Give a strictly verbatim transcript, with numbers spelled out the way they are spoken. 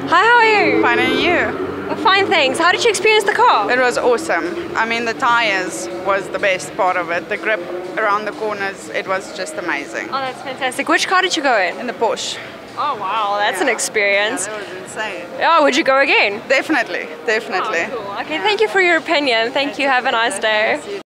Hi, how are you? Fine, and you? Fine, thanks. How did you experience the car? It was awesome. I mean, the tires was the best part of it. The grip around the corners, it was just amazing. Oh, that's fantastic. Which car did you go in? In the Porsche. Oh, wow, that's an Yeah. experience. Yeah, that was insane. Oh, would you go again? Definitely, definitely. Oh, cool. Okay, thank you for your opinion. Thank you. Have a nice day.